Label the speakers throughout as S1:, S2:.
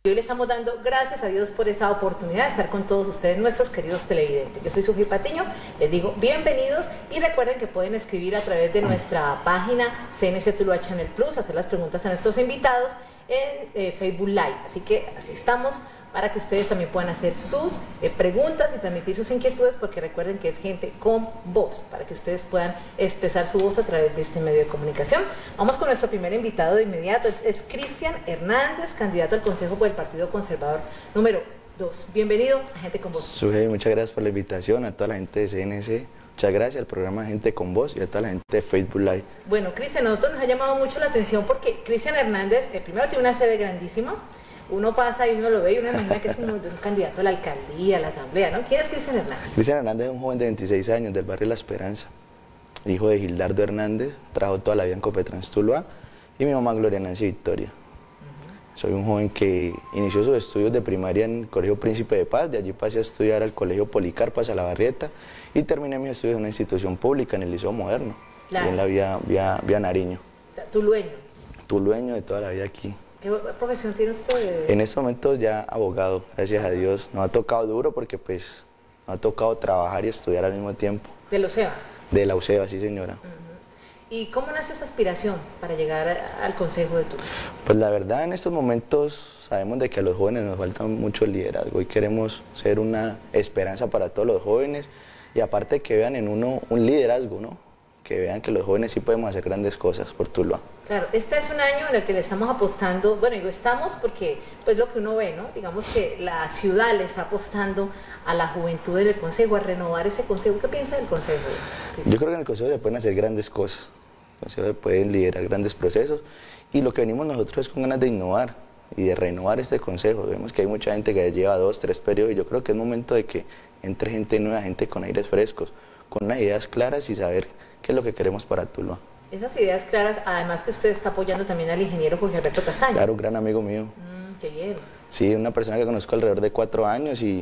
S1: Hoy le estamos dando gracias a Dios por esa oportunidad de estar con todos ustedes, nuestros queridos televidentes. Yo soy Sugi Patiño, les digo bienvenidos y recuerden que pueden escribir a través de nuestra página CNC Tuluá Channel Plus, hacer las preguntas a nuestros invitados en Facebook Live. Así que así estamos para que ustedes también puedan hacer sus preguntas y transmitir sus inquietudes, porque recuerden que es gente con voz, para que ustedes puedan expresar su voz a través de este medio de comunicación. Vamos con nuestro primer invitado de inmediato, es Cristian Hernández, candidato al Consejo por el Partido Conservador número 2. Bienvenido a Gente con Voz.
S2: Suge, muchas gracias por la invitación, a toda la gente de CNC, muchas gracias al programa Gente con Voz y a toda la gente de Facebook Live.
S1: Bueno, Cristian, a nosotros nos ha llamado mucho la atención porque Cristian Hernández, primero tiene una sede grandísima. Uno pasa y uno lo ve y uno imagina que es como un candidato a la alcaldía, a la asamblea, ¿no? ¿Quién es Cristian Hernández?
S2: Cristian Hernández es un joven de 26 años del barrio La Esperanza, hijo de Gildardo Hernández, trabajó toda la vida en Copetrans Tuluá, y mi mamá Gloria Nancy Victoria. Soy un joven que inició sus estudios de primaria en el Colegio Príncipe de Paz, de allí pasé a estudiar al Colegio Policarpo a La Barrieta y terminé mis estudios en una institución pública, en el Liceo Moderno, en la vía Nariño.
S1: O sea, tulueño.
S2: Tulueño de toda la vida aquí.
S1: ¿Qué profesión tiene usted?
S2: En estos momentos ya abogado, gracias a Dios. Nos ha tocado duro porque pues nos ha tocado trabajar y estudiar al mismo tiempo.
S1: ¿De la UCEBA?
S2: De la UCEBA, sí señora.
S1: ¿Y cómo nace esa aspiración para llegar al Consejo de Tuluá?
S2: Pues la verdad en estos momentos sabemos de que a los jóvenes nos falta mucho liderazgo y queremos ser una esperanza para todos los jóvenes y aparte que vean en uno un liderazgo, ¿no? Que vean que los jóvenes sí podemos hacer grandes cosas por Tuluá.
S1: Claro, este es un año en el que le estamos apostando, bueno, digo estamos porque pues lo que uno ve, ¿no? Digamos que la ciudad le está apostando a la juventud en el Consejo, a renovar ese Consejo. ¿Qué piensa del Consejo, Cristian?
S2: Yo creo que en el Consejo se pueden hacer grandes cosas, en el Consejo se pueden liderar grandes procesos y lo que venimos nosotros es con ganas de innovar y de renovar este Consejo. Vemos que hay mucha gente que lleva 2, 3 periodos y yo creo que es momento de que entre gente nueva, gente con aires frescos, con unas ideas claras y saber qué es lo que queremos para Tuluá.
S1: Esas ideas claras, además que usted está apoyando también al ingeniero Jorge Alberto Castaño.
S2: Claro, un gran amigo mío.
S1: Qué bien.
S2: Sí, una persona que conozco alrededor de 4 años y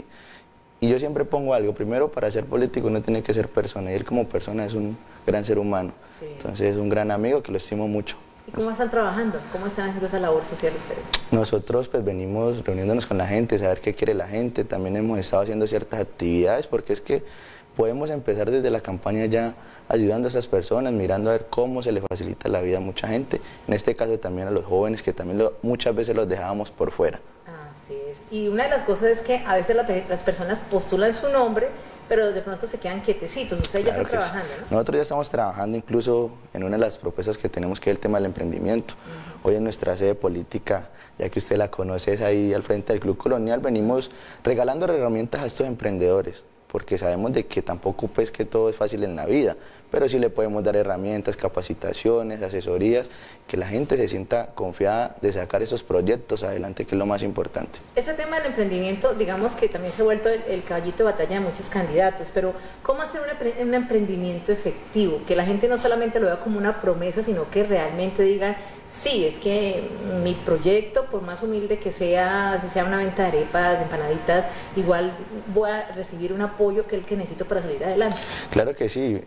S2: yo siempre pongo algo. Primero, para ser político uno tiene que ser persona y él como persona es un gran ser humano. Sí. Entonces es un gran amigo que lo estimo mucho.
S1: ¿Y cómo están trabajando? ¿Cómo están haciendo esa labor social ustedes?
S2: Nosotros pues venimos reuniéndonos con la gente, saber qué quiere la gente. También hemos estado haciendo ciertas actividades porque es que podemos empezar desde la campaña ya ayudando a esas personas, mirando a ver cómo se les facilita la vida a mucha gente, en este caso también a los jóvenes que también muchas veces los dejábamos por fuera.
S1: Así es, y una de las cosas es que a veces las personas postulan su nombre, pero de pronto se quedan quietecitos. Ustedes ya están trabajando, ¿no?
S2: Nosotros ya estamos trabajando incluso en una de las propuestas que tenemos, que es el tema del emprendimiento. Hoy en nuestra sede política, ya que usted la conoce, es ahí al frente del Club Colonial, venimos regalando herramientas a estos emprendedores, porque sabemos de que tampoco pues que todo es fácil en la vida, pero sí le podemos dar herramientas, capacitaciones, asesorías, que la gente se sienta confiada de sacar esos proyectos adelante, que es lo más importante.
S1: Ese tema del emprendimiento, digamos que también se ha vuelto el caballito de batalla de muchos candidatos, pero ¿cómo hacer un emprendimiento efectivo? Que la gente no solamente lo vea como una promesa, sino que realmente digan, sí, es que mi proyecto, por más humilde que sea, si sea una venta de arepas, de empanaditas, igual voy a recibir un apoyo que es el que necesito para salir adelante.
S2: Claro que sí,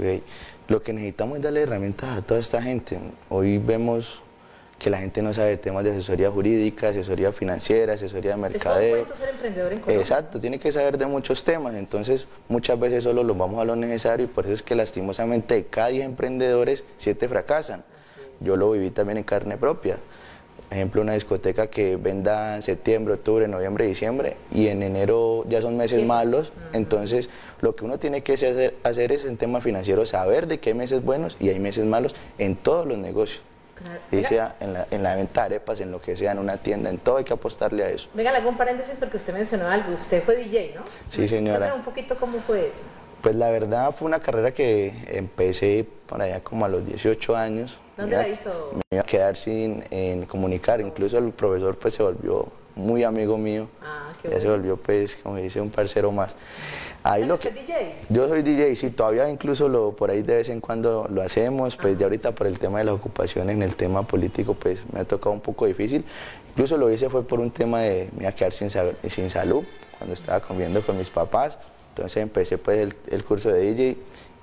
S2: lo que necesitamos es darle herramientas a toda esta gente. Hoy vemos que la gente no sabe de temas de asesoría jurídica, asesoría financiera, asesoría de mercadeo.
S1: ¿Es ser emprendedor en Colombia?
S2: Exacto, tiene que saber de muchos temas, entonces muchas veces solo los vamos a lo necesario y por eso es que lastimosamente de cada 10 emprendedores, 7 fracasan. Yo lo viví también en carne propia. Por ejemplo, una discoteca que venda en septiembre, octubre, noviembre, diciembre y en enero ya son meses malos. Entonces, lo que uno tiene que hacer es en temas financieros saber de qué hay meses buenos y hay meses malos en todos los negocios. Claro. Y sea en la venta de arepas, en lo que sea, en una tienda, en todo hay que apostarle a eso.
S1: Venga, le hago un paréntesis porque usted mencionó algo. Usted fue DJ, ¿no?
S2: Sí, señora.
S1: Cuéntame un poquito cómo fue eso.
S2: Pues la verdad fue una carrera que empecé por allá como a los 18 años.
S1: ¿Dónde la hizo?
S2: Me iba a quedar sin comunicar, incluso el profesor pues se volvió muy amigo mío.
S1: Qué
S2: ya se volvió pues, como dice, un parcero más. Ahí
S1: ¿Usted es DJ?
S2: Yo soy DJ, sí, todavía incluso por ahí de vez en cuando lo hacemos, pues ya ahorita por el tema de las ocupaciones, en el tema político, pues me ha tocado un poco difícil. Incluso lo hice fue por un tema de me iba a quedar sin salud, cuando estaba comiendo con mis papás. Entonces empecé pues el curso de DJ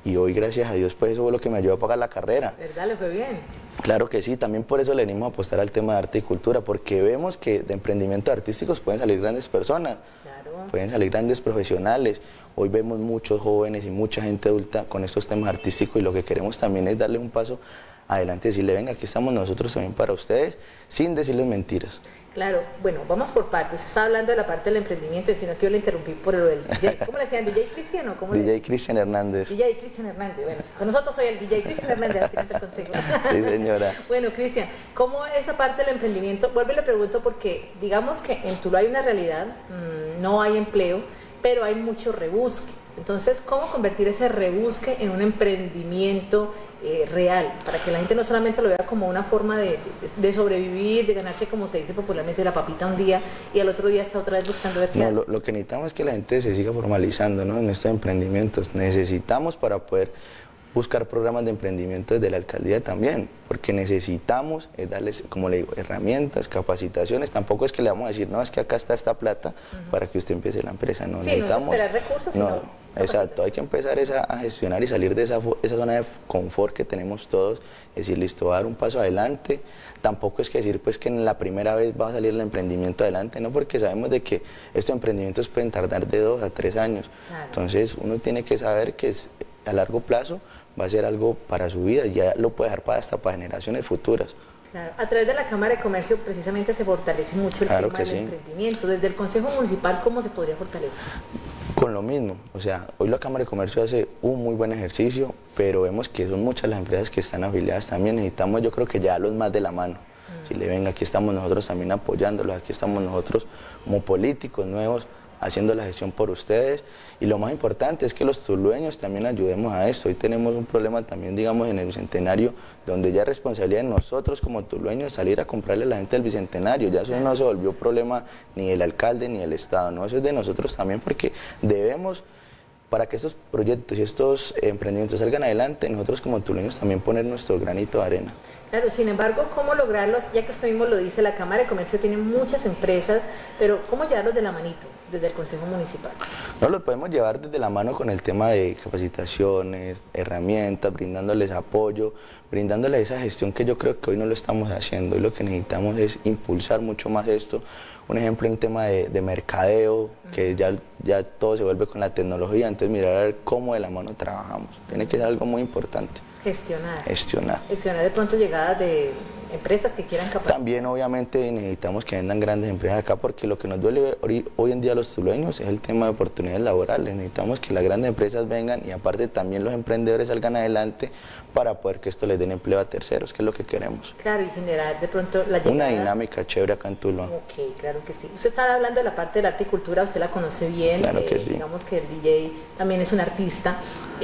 S2: y hoy gracias a Dios pues eso fue lo que me ayudó a pagar la carrera.
S1: ¿Verdad? ¿Le fue bien?
S2: Claro que sí, también por eso le venimos a apostar al tema de arte y cultura, porque vemos que de emprendimientos artísticos pueden salir grandes personas,
S1: Claro.
S2: pueden salir grandes profesionales. Hoy vemos muchos jóvenes y mucha gente adulta con estos temas artísticos y lo que queremos también es darle un paso adelante y decirle, venga, aquí estamos nosotros también para ustedes, sin decirles mentiras.
S1: Claro, bueno, vamos por partes. Usted estaba hablando de la parte del emprendimiento, sino que yo le interrumpí por el DJ. ¿Cómo le decían? ¿DJ Cristian o cómo
S2: DJ Cristian Hernández.
S1: DJ Cristian Hernández. Bueno, con nosotros soy el DJ Cristian Hernández, aquí no te consigo.
S2: Sí, señora.
S1: Bueno, Cristian, ¿cómo esa parte del emprendimiento? Vuelvo y le pregunto porque digamos que en Tuluá hay una realidad, no hay empleo, pero hay mucho rebusque. Entonces, ¿cómo convertir ese rebusque en un emprendimiento real? Para que la gente no solamente lo vea como una forma de sobrevivir, de ganarse, como se dice popularmente, la papita un día y al otro día está otra vez buscando ver qué hace.
S2: Lo que necesitamos es que la gente se siga formalizando, ¿no?, en estos emprendimientos. Necesitamos para poder buscar programas de emprendimiento desde la alcaldía también, porque necesitamos darles, como le digo, herramientas, capacitaciones. Tampoco es que le vamos a decir, no, es que acá está esta plata para que usted empiece la empresa. No,
S1: sí,
S2: necesitamos,
S1: no es esperar recursos, sino
S2: exacto, hay que empezar a gestionar y salir de esa zona de confort que tenemos todos, decir, listo, va a dar un paso adelante. Tampoco es que decir pues que en la primera vez va a salir el emprendimiento adelante, no, porque sabemos de que estos emprendimientos pueden tardar de 2 a 3 años. Claro. Entonces uno tiene que saber que a largo plazo va a ser algo para su vida, ya lo puede dejar hasta para generaciones futuras.
S1: Claro. A través de la Cámara de Comercio precisamente se fortalece mucho el tema del emprendimiento. Desde el Consejo Municipal, ¿cómo se podría fortalecer?
S2: Con lo mismo, o sea, hoy la Cámara de Comercio hace un muy buen ejercicio, pero vemos que son muchas las empresas que están afiliadas también. Necesitamos, yo creo que ya los más de la mano. Si le ven, aquí estamos nosotros también apoyándolos, aquí estamos nosotros como políticos nuevos haciendo la gestión por ustedes, y lo más importante es que los tulueños también ayudemos a esto. Hoy tenemos un problema también, digamos, en el Bicentenario, donde ya es responsabilidad de nosotros como tulueños salir a comprarle a la gente del Bicentenario. Ya eso no se volvió problema ni del alcalde ni del Estado, no, eso es de nosotros también, porque debemos, para que estos proyectos y estos emprendimientos salgan adelante, nosotros como tulueños también poner nuestro granito de arena.
S1: Claro, sin embargo, ¿cómo lograrlos? Ya que usted mismo lo dice, la Cámara de Comercio tiene muchas empresas, pero ¿cómo llevarlos de la manito desde el Consejo Municipal?
S2: No, los podemos llevar desde la mano con el tema de capacitaciones, herramientas, brindándoles apoyo, brindándoles esa gestión que yo creo que hoy no lo estamos haciendo. Y lo que necesitamos es impulsar mucho más esto. Un ejemplo en tema de mercadeo, que ya todo se vuelve con la tecnología, entonces mirar a ver cómo de la mano trabajamos. Tiene que ser algo muy importante.
S1: Gestionar.
S2: Gestionar
S1: de pronto llegadas de empresas que quieran capacitar.
S2: También obviamente necesitamos que vendan grandes empresas acá, porque lo que nos duele hoy en día a los tulueños es el tema de oportunidades laborales. Necesitamos que las grandes empresas vengan y aparte también los emprendedores salgan adelante para poder que esto les den empleo a terceros, que es lo que queremos.
S1: Claro, y generar de pronto la llegada.
S2: Una dinámica chévere acá en Tuluá.
S1: Ok, claro que sí. Usted está hablando de la parte de la arte y cultura, usted la conoce bien.
S2: Claro que sí.
S1: Digamos que el DJ también es un artista.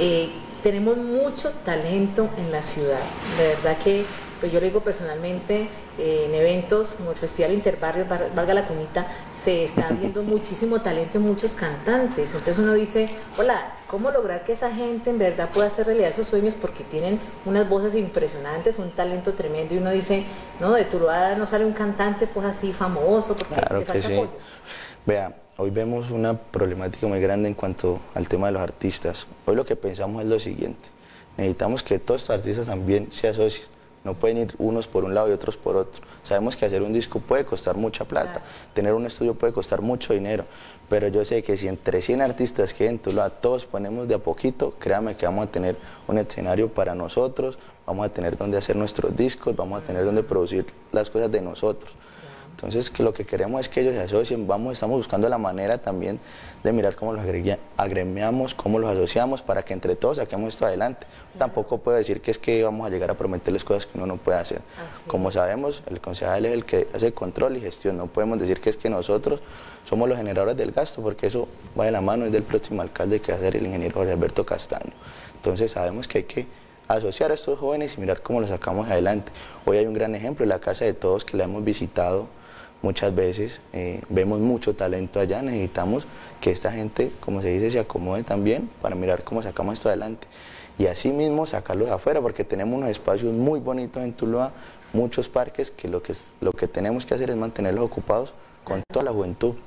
S1: Tenemos mucho talento en la ciudad. De verdad que, pues yo lo digo personalmente, en eventos como el Festival Interbarrios, valga la cuñita, se está viendo muchísimo talento en muchos cantantes. Entonces uno dice, hola, ¿cómo lograr que esa gente en verdad pueda hacer realidad sus sueños? Porque tienen unas voces impresionantes, un talento tremendo, y uno dice, no, de Tuluá no sale un cantante pues así famoso, porque
S2: claro que sí. Vea, hoy vemos una problemática muy grande en cuanto al tema de los artistas. Hoy lo que pensamos es lo siguiente: necesitamos que todos estos artistas también se asocien. No pueden ir unos por un lado y otros por otro. Sabemos que hacer un disco puede costar mucha plata, claro. Tener un estudio puede costar mucho dinero, pero yo sé que si entre 100 artistas que en Tuluá todos ponemos de a poquito, créame que vamos a tener un escenario para nosotros, vamos a tener donde hacer nuestros discos, vamos a tener donde producir las cosas de nosotros. Entonces, que lo que queremos es que ellos se asocien. Estamos buscando la manera también de mirar cómo los agremiamos, cómo los asociamos, para que entre todos saquemos esto adelante. Tampoco puedo decir que es que vamos a llegar a prometerles cosas que uno no puede hacer. Como sabemos, el concejal es el que hace control y gestión. No podemos decir que es que nosotros somos los generadores del gasto, porque eso va de la mano del próximo alcalde, que va a ser el ingeniero Jorge Alberto Castaño. Entonces sabemos que hay que asociar a estos jóvenes y mirar cómo los sacamos adelante. Hoy hay un gran ejemplo en la Casa de Todos, que la hemos visitado muchas veces, vemos mucho talento allá. Necesitamos que esta gente, como se dice, se acomode también para mirar cómo sacamos esto adelante. Y así mismo sacarlos afuera, porque tenemos unos espacios muy bonitos en Tuluá, muchos parques, que lo que tenemos que hacer es mantenerlos ocupados con toda la juventud.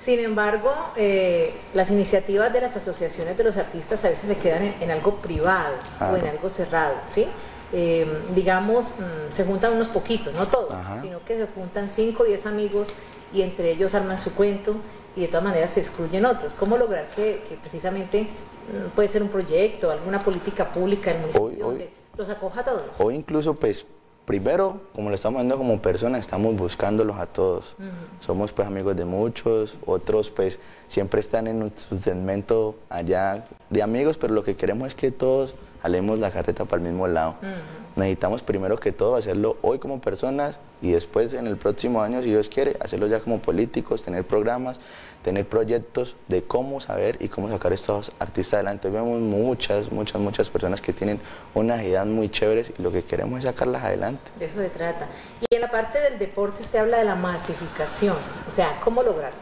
S1: Sin embargo, las iniciativas de las asociaciones de los artistas a veces se quedan en algo privado o en algo cerrado, ¿sí? Digamos, se juntan unos poquitos, no todos, sino que se juntan 5 o 10 amigos y entre ellos arman su cuento y de todas maneras se excluyen otros. ¿Cómo lograr que precisamente puede ser un proyecto, alguna política pública del municipio donde los acoja a todos?
S2: O incluso, pues, primero, como lo estamos viendo como personas, estamos buscándolos a todos. Somos pues amigos de muchos, otros pues siempre están en su segmento allá de amigos, pero lo que queremos es que todos jalemos la carreta para el mismo lado. Necesitamos primero que todo hacerlo hoy como personas y después en el próximo año, si Dios quiere, hacerlo ya como políticos, tener programas, tener proyectos de cómo saber y cómo sacar a estos artistas adelante. Hoy vemos muchas personas que tienen unas ideas muy chéveres y lo que queremos es sacarlas adelante.
S1: De eso se trata. Y en la parte del deporte usted habla de la masificación, o sea, ¿cómo lograrlo?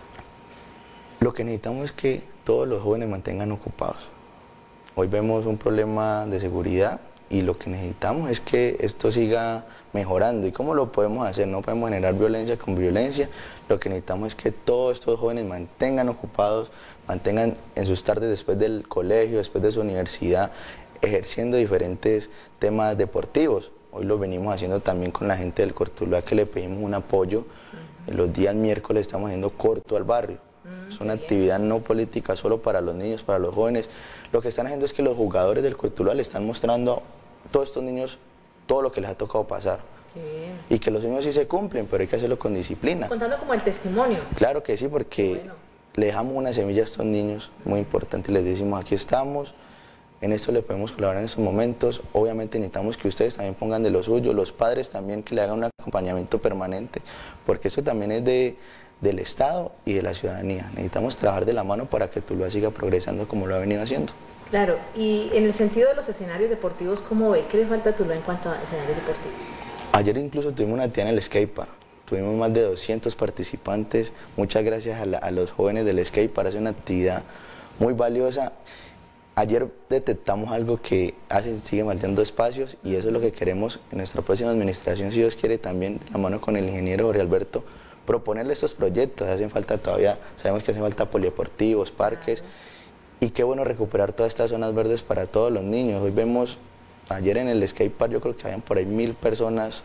S2: Lo que necesitamos es que todos los jóvenes mantengan ocupados. Hoy vemos un problema de seguridad y lo que necesitamos es que esto siga mejorando. ¿Y cómo lo podemos hacer? No podemos generar violencia con violencia. Lo que necesitamos es que todos estos jóvenes mantengan ocupados, mantengan en sus tardes después del colegio, después de su universidad, ejerciendo diferentes temas deportivos. Hoy lo venimos haciendo también con la gente del Cortuluá, que le pedimos un apoyo. Los días miércoles estamos haciendo corto al barrio. Es una actividad no política solo para los niños, para los jóvenes. Lo que están haciendo es que los jugadores del Cortuluá le están mostrando a todos estos niños todo lo que les ha tocado pasar. Y que los sueños sí se cumplen, pero hay que hacerlo con disciplina.
S1: Contando como el testimonio.
S2: Claro que sí, porque le dejamos una semilla a estos niños muy importante. Les decimos, aquí estamos, en esto le podemos colaborar en estos momentos. Obviamente necesitamos que ustedes también pongan de lo suyo, los padres también que le hagan un acompañamiento permanente, porque eso también es del Estado y de la ciudadanía. Necesitamos trabajar de la mano para que Tuluá siga progresando como lo ha venido haciendo.
S1: Claro, y en el sentido de los escenarios deportivos, ¿cómo ve? ¿Qué le falta a Tuluá en cuanto a escenarios deportivos?
S2: Ayer incluso tuvimos una actividad en el skatepark. Tuvimos más de 200 participantes. Muchas gracias a los jóvenes del skatepark. Es una actividad muy valiosa. Ayer detectamos algo que sigue faltando espacios y eso es lo que queremos en nuestra próxima administración, si Dios quiere, también de la mano con el ingeniero Jorge Alberto, proponerle estos proyectos. Hacen falta todavía, sabemos que hacen falta polideportivos, parques, y qué bueno recuperar todas estas zonas verdes para todos los niños. Hoy vemos, ayer en el skatepark yo creo que habían por ahí 1000 personas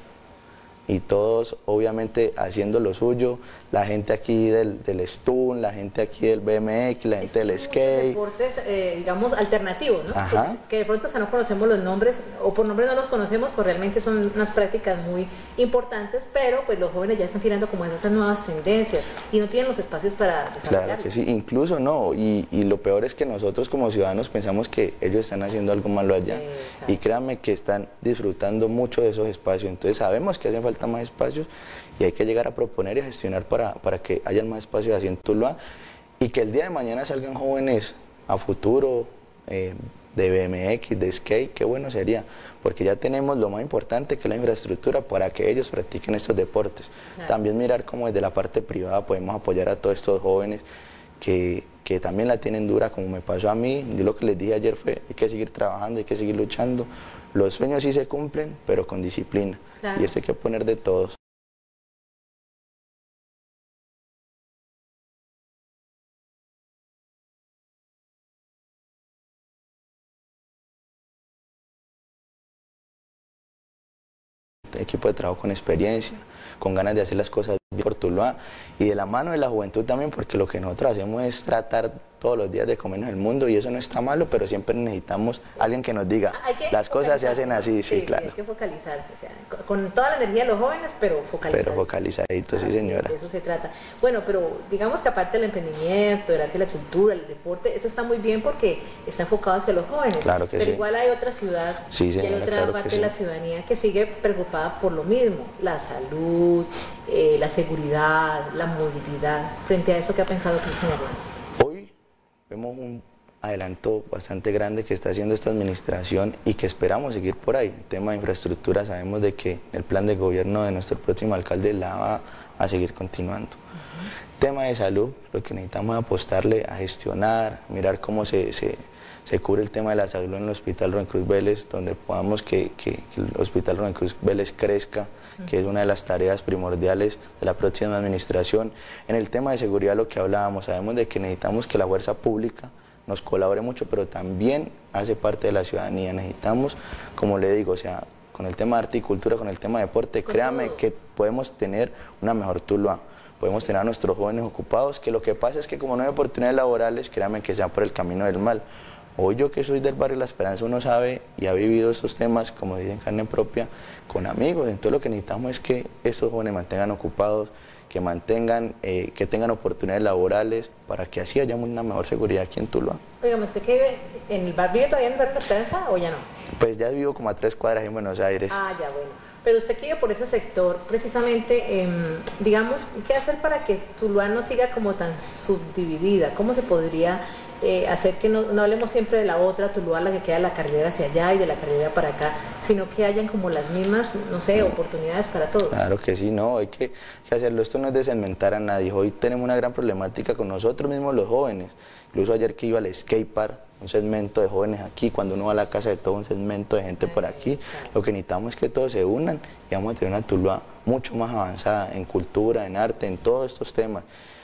S2: y todos obviamente haciendo lo suyo, la gente aquí del Stun, la gente aquí del BMX, la gente del skate.
S1: Deportes, digamos, alternativos, ¿no? Que de pronto hasta no conocemos los nombres, o por nombre no los conocemos, pues realmente son unas prácticas muy importantes, pero pues los jóvenes ya están tirando como esas nuevas tendencias y no tienen los espacios para desarrollarlo.
S2: Claro que sí, incluso no, y lo peor es que nosotros como ciudadanos pensamos que ellos están haciendo algo malo allá. Exacto. Y créanme que están disfrutando mucho de esos espacios, entonces sabemos que hacen falta más espacios y hay que llegar a proponer y a gestionar para que haya más espacios así en Tuluá y que el día de mañana salgan jóvenes a futuro de BMX, de skate, qué bueno sería, porque ya tenemos lo más importante que es la infraestructura para que ellos practiquen estos deportes. Claro. También mirar cómo desde la parte privada podemos apoyar a todos estos jóvenes que también la tienen dura, como me pasó a mí. Yo lo que les dije ayer fue, hay que seguir trabajando, hay que seguir luchando. Los sueños sí se cumplen, pero con disciplina. Claro. Y eso hay que poner de todos. Equipo de trabajo con experiencia, con ganas de hacer las cosas bien por Tuluá y de la mano de la juventud también, porque lo que nosotros hacemos es tratar todos los días de comernos el mundo y eso no está malo, pero siempre necesitamos alguien que nos diga, las cosas se hacen así, sí, claro.
S1: Sí, hay que focalizarse, o sea, con toda la energía de los jóvenes, pero focalizaditos.
S2: Pero focalizaditos, sí señora.
S1: De eso se trata. Bueno, pero digamos que aparte del emprendimiento, del arte y la cultura, el deporte, eso está muy bien porque está enfocado hacia los jóvenes.
S2: Claro que
S1: pero
S2: sí.
S1: igual hay otra ciudad,
S2: sí, señora,
S1: y hay otra
S2: claro
S1: parte de la ciudadanía que sigue preocupada por lo mismo, la salud, la seguridad, la movilidad. Frente a eso, ¿qué ha pensado Cristian Hernández?
S2: Hoy vemos un adelanto bastante grande que está haciendo esta administración y que esperamos seguir por ahí. El tema de infraestructura, sabemos de que el plan de gobierno de nuestro próximo alcalde la va a seguir continuando. Tema de salud, lo que necesitamos es apostarle a gestionar, mirar cómo se cubre el tema de la salud en el Hospital Rubén Cruz Vélez, donde podamos que el Hospital Rubén Cruz Vélez crezca, que es una de las tareas primordiales de la próxima administración. En el tema de seguridad, lo que hablábamos, sabemos de que necesitamos que la fuerza pública nos colabore mucho, pero también hace parte de la ciudadanía. Necesitamos, como le digo, o sea, con el tema de arte y cultura, con el tema de deporte, créame que podemos tener una mejor Tuluá. Podemos tener a nuestros jóvenes ocupados, que lo que pasa es que como no hay oportunidades laborales, créanme que sean por el camino del mal. Hoy yo que soy del barrio La Esperanza, uno sabe y ha vivido estos temas, como dicen, carne propia, con amigos. Entonces lo que necesitamos es que estos jóvenes mantengan ocupados, que que tengan oportunidades laborales, para que así haya una mejor seguridad aquí en Tuluá.
S1: Oiga, ¿usted que vive en el vive todavía en el barrio La Esperanza o ya no?
S2: Pues ya vivo como a 3 cuadras en Buenos Aires.
S1: Ah, ya, bueno. Pero usted que vive por ese sector, precisamente, digamos, ¿qué hacer para que Tuluá no siga como tan subdividida? ¿Cómo se podría hacer que no hablemos siempre de la otra Tuluá, la que queda la carretera hacia allá y de la carretera para acá, sino que hayan como las mismas, no sé, oportunidades para todos?
S2: Claro que sí, no, hay que hacerlo. Esto no es desmentar a nadie. Hoy tenemos una gran problemática con nosotros mismos los jóvenes. Incluso ayer que iba al skatepark, un segmento de jóvenes aquí, cuando uno va a la casa de todo un segmento de gente por aquí, lo que necesitamos es que todos se unan y vamos a tener una Tuluá mucho más avanzada en cultura, en arte, en todos estos temas.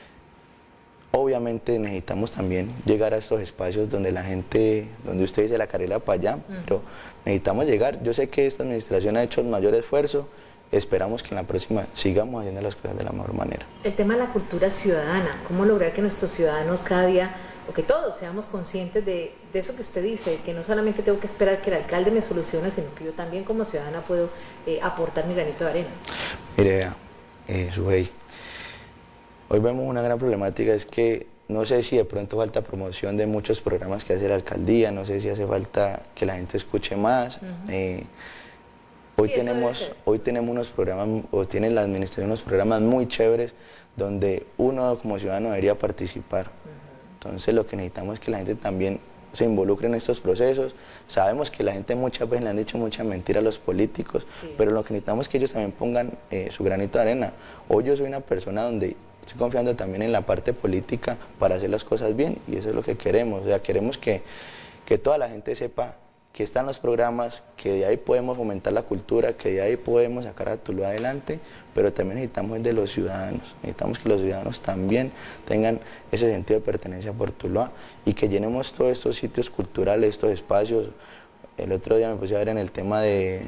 S2: Obviamente necesitamos también llegar a estos espacios donde la gente, donde usted dice la carrera para allá, pero necesitamos llegar. Yo sé que esta administración ha hecho el mayor esfuerzo, esperamos que en la próxima sigamos haciendo las cosas de la mejor manera.
S1: El tema de la cultura ciudadana, cómo lograr que nuestros ciudadanos cada día, o que todos seamos conscientes de eso que usted dice, que no solamente tengo que esperar que el alcalde me solucione, sino que yo también como ciudadana puedo aportar mi granito de arena.
S2: Mire, vea, Sujei, hoy vemos una gran problemática, es que no sé si de pronto falta promoción de muchos programas que hace la alcaldía, no sé si hace falta que la gente escuche más. Hoy tenemos unos programas, o tiene la administración unos programas muy chéveres donde uno como ciudadano debería participar. Entonces lo que necesitamos es que la gente también se involucre en estos procesos. Sabemos que la gente muchas veces le han dicho mucha mentira a los políticos, pero lo que necesitamos es que ellos también pongan su granito de arena. Hoy yo soy una persona donde estoy confiando también en la parte política para hacer las cosas bien, y eso es lo que queremos. O sea, queremos que toda la gente sepa que están los programas, que de ahí podemos fomentar la cultura, que de ahí podemos sacar a Tuluá adelante, pero también necesitamos de los ciudadanos. Necesitamos que los ciudadanos también tengan ese sentido de pertenencia por Tuluá y que llenemos todos estos sitios culturales, estos espacios. El otro día me puse a ver en el tema de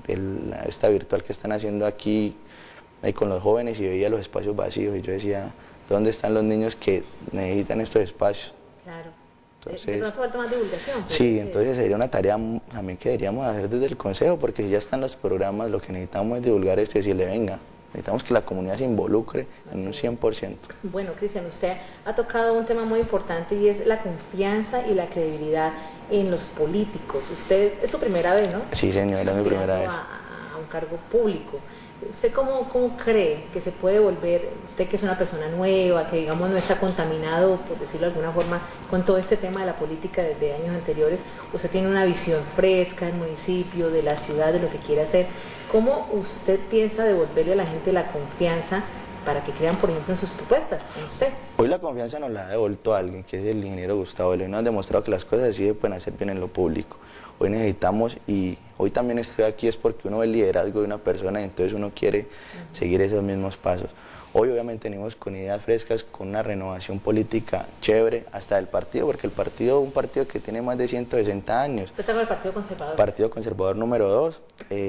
S2: esta virtual que están haciendo aquí ahí con los jóvenes, y veía los espacios vacíos y yo decía, ¿dónde están los niños que necesitan estos espacios?
S1: Claro.
S2: Entonces,
S1: no falta más divulgación.
S2: Sí, entonces sería una tarea también que deberíamos hacer desde el Consejo, porque si ya están los programas, lo que necesitamos es divulgar esto y decirle, venga, necesitamos que la comunidad se involucre en un 100%.
S1: Bueno, Cristian, usted ha tocado un tema muy importante y es la confianza y la credibilidad en los políticos. Usted es su primera vez, ¿no?
S2: Sí, señora, es mi primera vez.
S1: A un cargo público. ¿Usted cómo cree que se puede volver, usted que es una persona nueva, que digamos no está contaminado, por decirlo de alguna forma, con todo este tema de la política de años anteriores, usted tiene una visión fresca del municipio, de la ciudad, de lo que quiere hacer? ¿Cómo usted piensa devolverle a la gente la confianza para que crean, por ejemplo, en sus propuestas, en usted?
S2: Hoy la confianza nos la ha devuelto alguien, que es el ingeniero Gustavo León. Nos ha demostrado que las cosas así se pueden hacer bien en lo público. Hoy necesitamos, y hoy también estoy aquí es porque uno ve el liderazgo de una persona y entonces uno quiere seguir esos mismos pasos. Hoy obviamente venimos con ideas frescas, con una renovación política chévere, hasta del partido, porque el partido, un partido que tiene más de 160 años.
S1: ¿Usted está con el Partido Conservador?
S2: Partido Conservador número 2,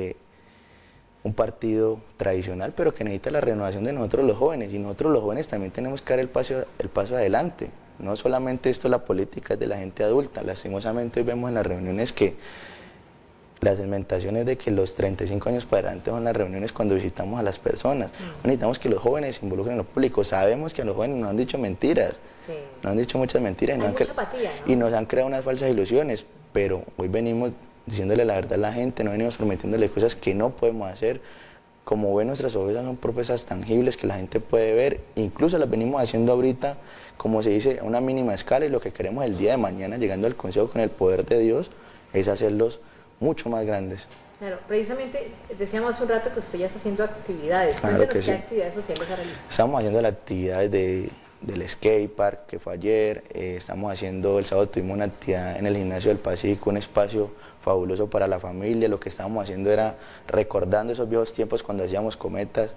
S2: un partido tradicional, pero que necesita la renovación de nosotros los jóvenes, y nosotros los jóvenes también tenemos que dar el paso adelante. No solamente esto, la política es de la gente adulta. Lastimosamente hoy vemos en las reuniones que las segmentaciones de que los 35 años para adelante son las reuniones cuando visitamos a las personas. Necesitamos que los jóvenes se involucren en lo público. Sabemos que a los jóvenes nos han dicho mentiras, nos han dicho muchas mentiras y nos han creado unas falsas ilusiones, pero hoy venimos diciéndole la verdad a la gente, no venimos prometiéndole cosas que no podemos hacer. Como ven, nuestras propuestas son propuestas tangibles que la gente puede ver, incluso las venimos haciendo ahorita, como se dice, a una mínima escala, y lo que queremos el día de mañana, llegando al Consejo con el poder de Dios, es hacerlos mucho más grandes.
S1: Claro, precisamente decíamos hace un rato que usted ya está haciendo actividades.
S2: Claro
S1: Cuéntenos
S2: que
S1: qué
S2: sí.
S1: actividades sociales ha realizado.
S2: Estamos haciendo las actividades del skate park que fue ayer, estamos haciendo, el sábado tuvimos una actividad en el gimnasio del Pacífico, un espacio fabuloso para la familia. Lo que estábamos haciendo era recordando esos viejos tiempos cuando hacíamos cometas.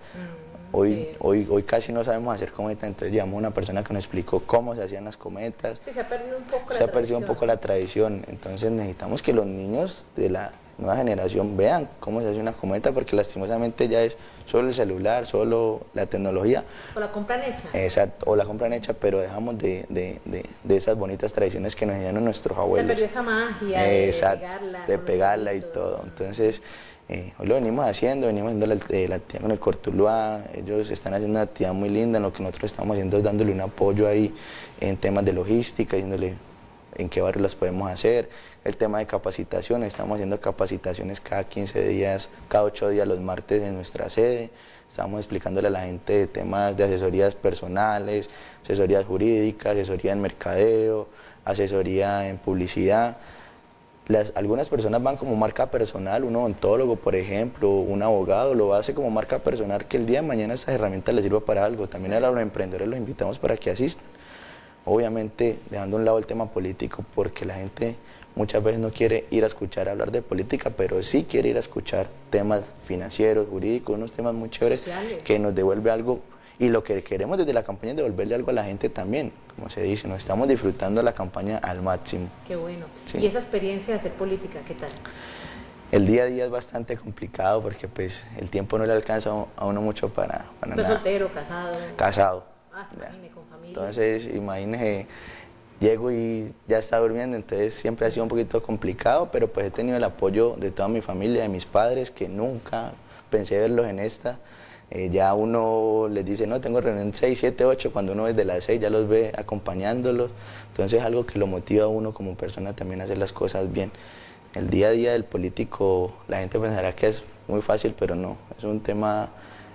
S2: Hoy casi no sabemos hacer cometas, entonces llamamos a una persona que nos explicó cómo se hacían las cometas.
S1: Sí, se ha perdido un poco la
S2: Se ha perdido un
S1: tradición.
S2: poco la tradición, entonces necesitamos que los niños de la nueva generación vean cómo se hace una cometa, porque lastimosamente ya es solo el celular, solo la tecnología.
S1: O la compran hecha.
S2: Exacto, o la compran hecha, pero dejamos de esas bonitas tradiciones que nos enseñaron nuestros abuelos.
S1: Se perdió esa magia de
S2: Exacto,
S1: pegarla.
S2: de
S1: con los
S2: pegarla y
S1: deditos.
S2: todo. Entonces, hoy lo venimos haciendo la actividad con el Cortuluá. Ellos están haciendo una actividad muy linda. Lo que nosotros estamos haciendo es dándole un apoyo ahí en temas de logística, diciéndole en qué barrio las podemos hacer. El tema de capacitación, estamos haciendo capacitaciones cada 15 días, cada 8 días los martes en nuestra sede. Estamos explicándole a la gente de temas de asesorías personales, asesorías jurídicas, asesoría en mercadeo, asesoría en publicidad. Algunas personas van como marca personal, un odontólogo, por ejemplo, un abogado, lo hace como marca personal, que el día de mañana estas herramientas les sirva para algo. También a los emprendedores los invitamos para que asistan. Obviamente dejando a un lado el tema político, porque la gente muchas veces no quiere ir a escuchar hablar de política, pero sí quiere ir a escuchar temas financieros, jurídicos, unos temas muy chéveres
S1: Sociales.
S2: que nos devuelve algo. Y lo que queremos desde la campaña es devolverle algo a la gente también, como se dice, nos estamos disfrutando la campaña al máximo.
S1: Qué bueno.
S2: Sí.
S1: ¿Y esa experiencia de hacer política, qué tal?
S2: El día a día es bastante complicado porque pues el tiempo no le alcanza a uno mucho para
S1: ¿Pues
S2: nada.
S1: soltero, casado?
S2: Casado.
S1: Ah,
S2: Ya.
S1: imagine, con familia.
S2: Entonces, imagínese, llego y ya está durmiendo, entonces siempre ha sido un poquito complicado, pero pues he tenido el apoyo de toda mi familia, de mis padres, que nunca pensé verlos en esta. Ya uno les dice, no, tengo reunión 6, 7, 8, cuando uno desde las 6 ya los ve acompañándolos, entonces es algo que lo motiva a uno como persona también a hacer las cosas bien. El día a día del político, la gente pensará que es muy fácil, pero no, es un tema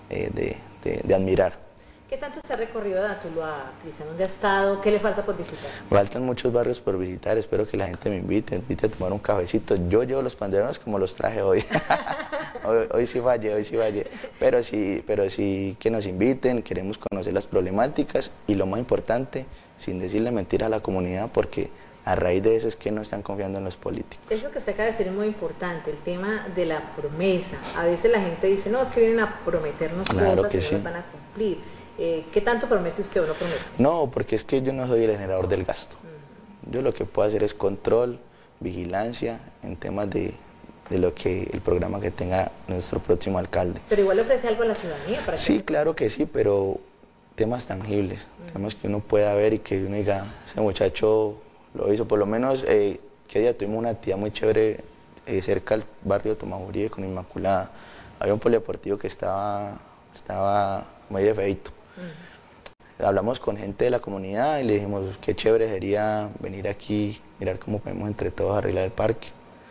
S2: de admirar.
S1: ¿Qué tanto se ha recorrido de Tuluá, Cristian? ¿Dónde ha estado? ¿Qué le falta por visitar?
S2: Faltan muchos barrios por visitar, espero que la gente me invite a tomar un cafecito. Yo llevo los panderones como los traje hoy. hoy sí fallé, pero sí que nos inviten, queremos conocer las problemáticas y lo más importante, sin decirle mentiras a la comunidad, porque a raíz de eso es que no están confiando en los políticos.
S1: Eso que usted acaba de decir es muy importante, el tema de la promesa. A veces la gente dice, no, es que vienen a prometernos
S2: Claro
S1: cosas
S2: que
S1: y no
S2: sí.
S1: las van a cumplir. ¿Qué tanto promete usted o no promete?
S2: No, porque es que yo no soy el generador del gasto. Yo lo que puedo hacer es control, vigilancia en temas de lo que el programa que tenga nuestro próximo alcalde.
S1: Pero igual le ofrece algo a la ciudadanía para que
S2: Sí, claro que sí, pero temas tangibles, temas que uno pueda ver y que uno diga, ese muchacho lo hizo. Por lo menos, que día tuvimos una actividad muy chévere cerca del barrio de Tomajurí con Inmaculada. Había un polideportivo que estaba medio feíto. Hablamos con gente de la comunidad y le dijimos qué chévere sería venir aquí, mirar cómo podemos entre todos arreglar el parque.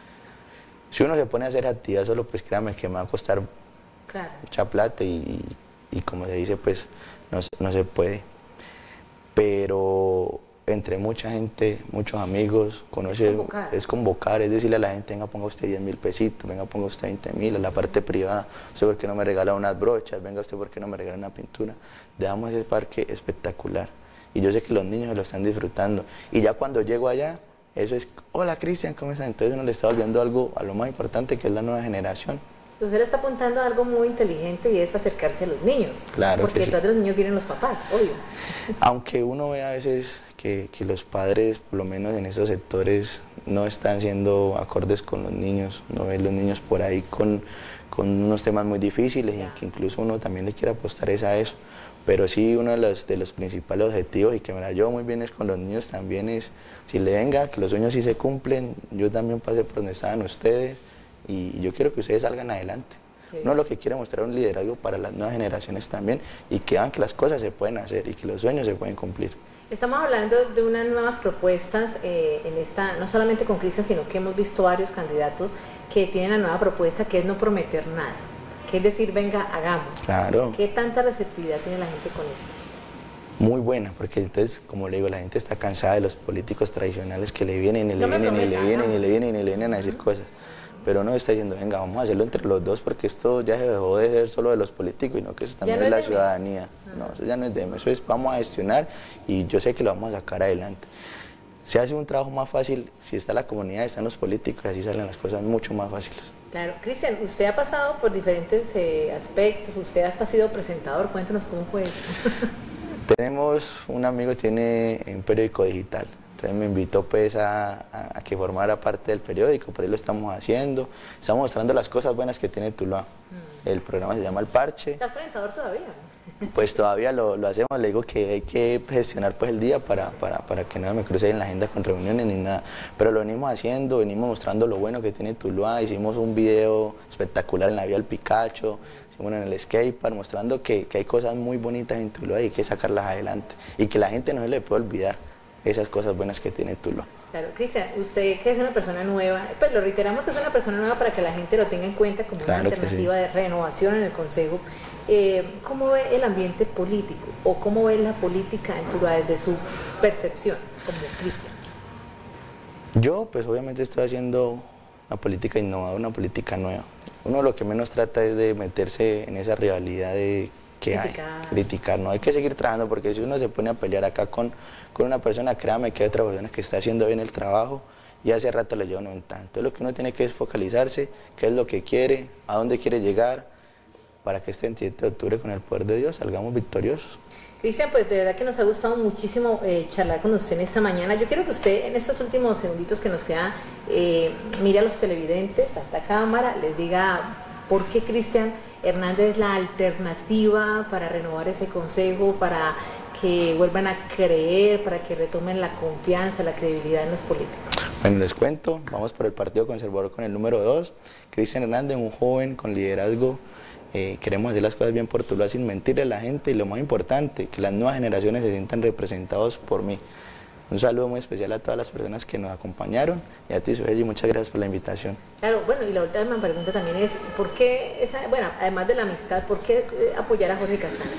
S2: Si uno se pone a hacer actividad solo, pues créame que me va a costar
S1: Claro.
S2: mucha plata y como se dice, pues no se puede. Pero entre mucha gente, muchos amigos, es convocar, es decirle a la gente, venga, ponga usted 10.000 pesitos, venga, ponga usted 20.000, a la parte privada, usted por qué no me regala unas brochas, venga usted por qué no me regala una pintura. Dejamos ese parque espectacular y yo sé que los niños se lo están disfrutando y ya cuando llego allá, eso es, hola Cristian, ¿cómo estás? Entonces uno le está volviendo algo a lo más importante, que es la nueva generación.
S1: Usted le está apuntando a algo muy inteligente y es acercarse a los niños.
S2: Claro
S1: porque
S2: que sí.
S1: detrás de los niños vienen los papás, obvio.
S2: Aunque uno ve a veces que los padres, por lo menos en esos sectores, no están siendo acordes con los niños, no ven los niños por ahí con unos temas muy difíciles y que incluso uno también le quiere apostar es a eso. Pero sí, uno de los principales objetivos y que me la llevo muy bien es con los niños también es, si le venga, que los sueños sí se cumplen, yo también pasé por donde estaban ustedes y yo quiero que ustedes salgan adelante.
S1: Sí.
S2: Uno lo que quiere mostrar un liderazgo para las nuevas generaciones también y que vean que las cosas se pueden hacer y que los sueños se pueden cumplir.
S1: Estamos hablando de unas nuevas propuestas en esta, no solamente con Cristian, sino que hemos visto varios candidatos que tienen la nueva propuesta que es no prometer nada, que es decir, venga, hagamos.
S2: Claro.
S1: ¿Qué tanta receptividad tiene la gente con esto?
S2: Muy buena, porque entonces, como le digo, la gente está cansada de los políticos tradicionales que le vienen y le
S1: No me
S2: vienen y le
S1: prometa,
S2: vienen y
S1: hagamos.
S2: le vienen y le vienen a decir cosas. pero uno está diciendo, venga, vamos a hacerlo entre los dos porque esto ya se dejó de ser solo de los políticos, sino que eso también es la ciudadanía. No, eso ya no es de eso es vamos a gestionar y yo sé que lo vamos a sacar adelante. Se hace un trabajo más fácil si está la comunidad, están los políticos, así salen las cosas mucho más fáciles.
S1: Claro, Cristian, usted ha pasado por diferentes aspectos, usted hasta ha sido presentador, cuéntanos cómo fue eso.
S2: Tenemos un amigo que tiene un periódico digital, entonces me invitó pues a que formara parte del periódico, por ahí lo estamos haciendo, estamos mostrando las cosas buenas que tiene Tuluá. El programa se llama El Parche.
S1: ¿Estás presentador todavía?
S2: Pues todavía lo hacemos, le digo que hay que gestionar pues el día para que no me cruce en la agenda con reuniones ni nada, pero lo venimos haciendo, venimos mostrando lo bueno que tiene Tuluá, hicimos un video espectacular en la vía del Picacho, hicimos en el skatepark, mostrando que hay cosas muy bonitas en Tuluá y hay que sacarlas adelante y que la gente no se le puede olvidar esas cosas buenas que tiene Tuluá.
S1: Claro, Cristian, usted que es una persona nueva, pues lo reiteramos que es una persona nueva para que la gente lo tenga en cuenta como una alternativa de renovación en el Consejo. ¿Cómo ve el ambiente político o cómo ve la política en Tuluá desde su percepción como Cristian?
S2: Yo pues obviamente estoy haciendo una política innovadora, una política nueva. Uno lo que menos trata es de meterse en esa rivalidad de que criticar, no hay que seguir trabajando porque si uno se pone a pelear acá con una persona, créame que hay otra persona que está haciendo bien el trabajo y hace rato le lleva una ventaja. Entonces lo que uno tiene que es focalizarse, qué es lo que quiere, a dónde quiere llegar, para que este 27 de octubre con el poder de Dios salgamos victoriosos.
S1: Cristian, pues de verdad que nos ha gustado muchísimo charlar con usted en esta mañana. Yo quiero que usted en estos últimos segunditos que nos quedan mire a los televidentes, a esta cámara, les diga por qué Cristian Hernández es la alternativa para renovar ese consejo, para que vuelvan a creer, para que retomen la confianza, la credibilidad en los políticos.
S2: Bueno, les cuento, vamos por el Partido Conservador con el número 2, Cristian Hernández, un joven con liderazgo, queremos hacer las cosas bien por Tuluá sin mentirle a la gente y lo más importante, que las nuevas generaciones se sientan representados por mí. Un saludo muy especial a todas las personas que nos acompañaron y a ti, Suheli, muchas gracias por la invitación.
S1: Claro, bueno, y la última pregunta también es, ¿por qué, además de la amistad, por qué apoyar a Jorge Castaño?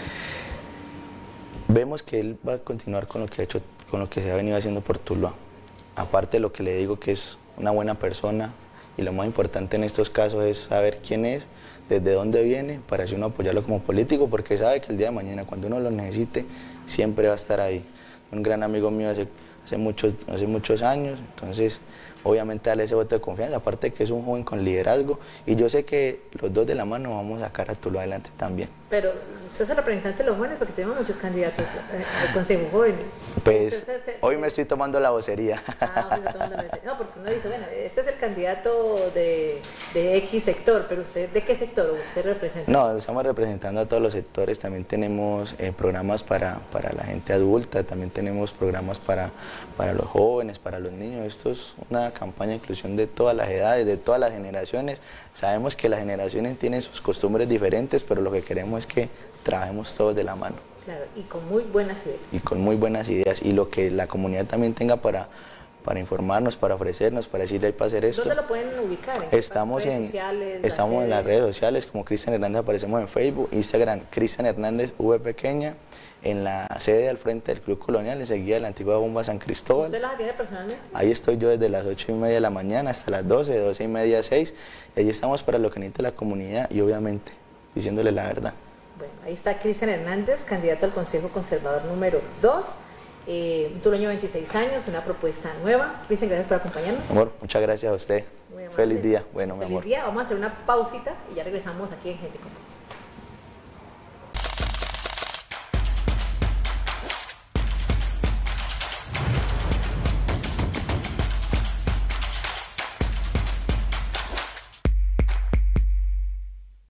S2: Vemos que él va a continuar con lo que ha hecho, con lo que se ha venido haciendo por Tuluá. Aparte de lo que le digo, que es una buena persona y lo más importante en estos casos es saber quién es, desde dónde viene, para así uno apoyarlo como político, porque sabe que el día de mañana, cuando uno lo necesite, siempre va a estar ahí. Un gran amigo mío hace muchos años, entonces obviamente darle ese voto de confianza, aparte de que es un joven con liderazgo y yo sé que los dos de la mano vamos a sacar a Tuluá adelante también.
S1: Pero usted es el representante de los jóvenes porque tenemos muchos candidatos al Consejo Jóvenes.
S2: Pues hoy me estoy tomando la vocería.
S1: No, porque uno dice, bueno, este es el candidato de X sector, pero usted, ¿de qué sector usted representa?
S2: No, estamos representando a todos los sectores, también tenemos programas para la gente adulta, también tenemos programas para los jóvenes, para los niños. Esto es una campaña de inclusión de todas las edades, de todas las generaciones. Sabemos que las generaciones tienen sus costumbres diferentes, pero lo que queremos es que trabajemos todos de la mano.
S1: Claro, y con muy buenas ideas.
S2: Y con muy buenas ideas, y lo que la comunidad también tenga para informarnos, para ofrecernos, para decirle hay para hacer esto.
S1: ¿Dónde lo pueden ubicar?
S2: Estamos en las redes sociales, como Cristian Hernández, aparecemos en Facebook, Instagram, Cristian Hernández V pequeña, en la sede al frente del Club Colonial, enseguida de la antigua bomba San Cristóbal.
S1: ¿Usted las atiende personalmente?
S2: Ahí estoy yo desde las 8:30 de la mañana hasta las 12, de 12:30 a 6, y allí estamos para lo que necesite la comunidad y obviamente diciéndole la verdad.
S1: Bueno, ahí está Cristian Hernández, candidato al Consejo Conservador número 2, un tulueño de 26 años, una propuesta nueva. Cristian, gracias por acompañarnos.
S2: Amor, muchas gracias a usted. Feliz día. Bueno, mi amor.
S1: Feliz día, vamos a hacer una pausita y ya regresamos aquí en Gente con Voz.